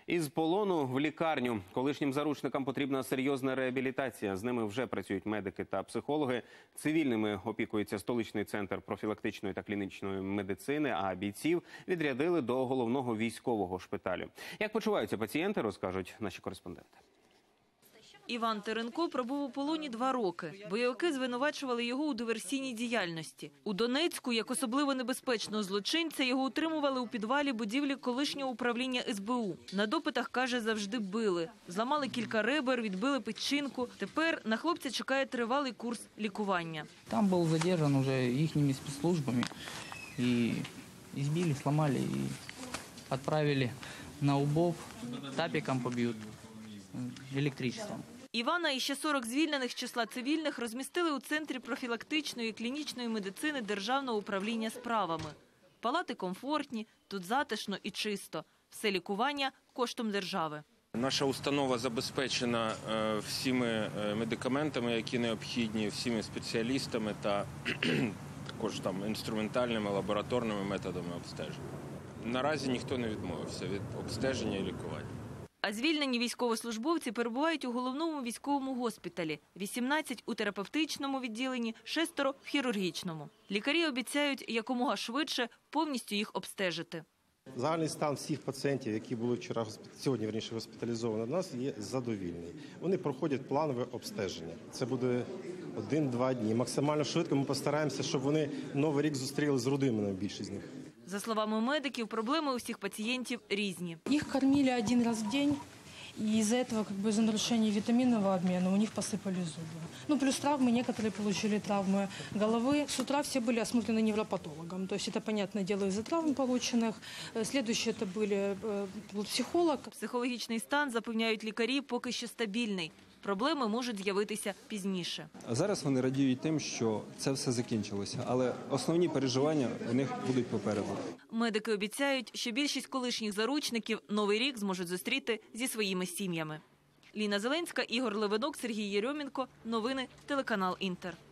Із полону в лікарню. Колишнім заручникам потрібна серйозна реабілітація. З ними вже працюють медики та психологи. Цивільними опікується столичний центр профілактичної та клінічної медицини, а бійців відрядили до головного військового шпиталю. Як почуваються пацієнти, розкажуть наші кореспонденти. Іван Теренко пробув у полоні 2 роки. Бойовики звинувачували його у диверсійній діяльності. У Донецьку, як особливо небезпечного злочинця, його утримували у підвалі будівлі колишнього управління СБУ. На допитах, каже, завжди били. Зламали кілька ребер, відбили печінку. Тепер на хлопця чекає тривалий курс лікування. Там був задержан уже їхніми спецслужбами. І збили, сломали, і відправили на Убов. Тапіком поб'ють, електричеством. Івана і ще 40 звільнених з числа цивільних розмістили у Центрі профілактичної і клінічної медицини Державного управління справами. Палати комфортні, тут затишно і чисто. Все лікування коштом держави. Наша установа забезпечена всіми медикаментами, які необхідні, всіми спеціалістами та також інструментальними лабораторними методами обстеження. Наразі ніхто не відмовився від обстеження і лікування. А звільнені військовослужбовці перебувають у головному військовому госпіталі. 18 у терапевтичному відділенні, 6 в хірургічному. Лікарі обіцяють якомога швидше повністю їх обстежити. Загальний стан всіх пацієнтів, які були сьогодні госпіталізовані до нас, є задовільний. Вони проходять планове обстеження. Це буде 1-2 дні. Максимально швидко ми постараємося, щоб вони Новий рік зустріли з родинами, більшість з них. За словами медиків, проблеми у всіх пацієнтів різні. Их кормили 1 раз в день, и из-за этого, из-за нарушения витаминного обмена у них посыпались зубы. Плюс травмы, некоторые получили травмы головы. С утра все были осмотрены невропатологом, то есть это, понятное дело, из-за травм полученных. Следующие это были психолог. Психологічний стан, запевняють лікарі, поки що стабільний. Проблеми можуть з'явитися пізніше. Зараз вони радіють тим, що це все закінчилося, але основні переживання у них будуть попереду. Медики обіцяють, що більшість колишніх заручників Новий рік зможуть зустріти зі своїми сім'ями. Ліна Зеленська, Ігор Левинок, Сергій Єрьомінко. Новини, телеканал Інтер.